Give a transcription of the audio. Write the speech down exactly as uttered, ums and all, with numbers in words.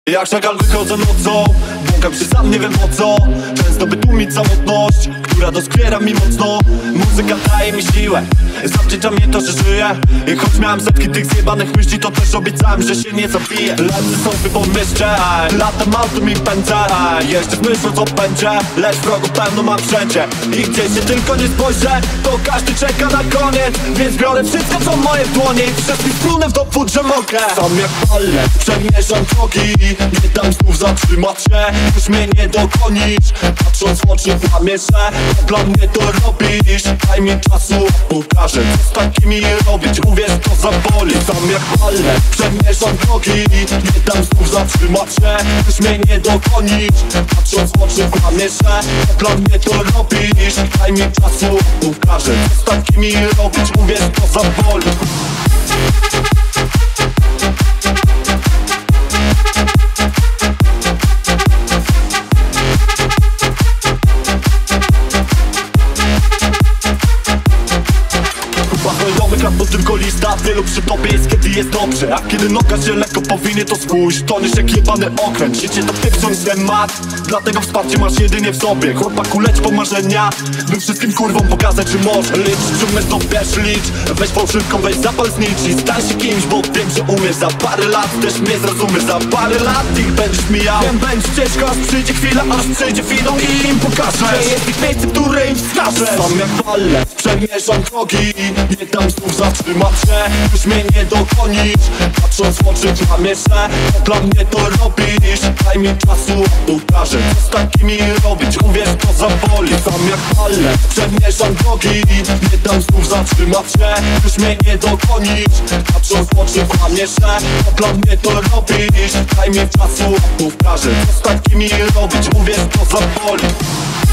Jak szakal wychodzę nocą, błąkam się sam, nie wiem po co. Często by tłumić samotność, która doskwiera mi mocno. Muzyka daje mi siłę, zawdzięcza mnie to, że żyję. I choć miałem setki tych zjebanych myśli, to też obiecałem, że się nie zabiję. Lecę sobie po mieście, latam autem i pędzę. Jeszcze myślę co będzie, lecz wrogu pełno mam wszędzie. I gdzie się tylko nie spojrzę, to każdy czeka na koniec. Więc biorę wszystko co moje w dłonie i wszystkich splunę w dowód, że mogę. Sam jak palę, przemierzam drogi, nie dam znów zatrzymać się, już mnie nie dogonisz. Patrząc w oczy kłamiesz, że to dla mnie to robisz. Daj mi czasu, pokażę co z takimi robić. Uwierz, to zaboli. Sam jak palę, przemierzam drogi, nie dam znów zatrzymać się, już mnie nie dogonisz. Patrząc w oczy kłamiesz, że to dla mnie to robisz. Daj mi czasu, pokażę co z takimi robić. Uwierz, to zaboli. To tylko lista wielu przy tobie jest, kiedy jest dobrze. A kiedy noga się lekko powinie, to spójrz, toniesz jak jebany okręt. Życie to pieprząc temat, dlatego wsparcie masz jedynie w sobie. Chłopaku, leć po marzenia, by wszystkim kurwom pokazać, że możesz. Licz, czy umiesz, to wiesz, licz. Weź fałszywką, weź zapal znicz i stań się kimś, bo wiem, że umiesz. Za parę lat też mnie zrozumiesz, za parę lat ich będziesz mijał. Wiem, będzie ciężko, aż przyjdzie chwila, aż przyjdzie finał i im pokażesz, że jest ich miejsce, które im wskażesz. Sam jak palę, przemierzam drogi, nie dam znów zatrzymać się, już mnie nie dogonisz. Patrząc w oczy kłamiesz, że to dla mnie to robisz. Daj mi czasu, pokażę co z takimi robić. Uwierz, to zaboli. Sam jak palę, przemierzam drogi, nie dam znów zatrzymać się, już mnie nie dogonisz. Patrząc w oczy kłamiesz, że to dla mnie to robisz. Daj mi czasu, pokażę co z takimi robić. Uwierz, to zaboli.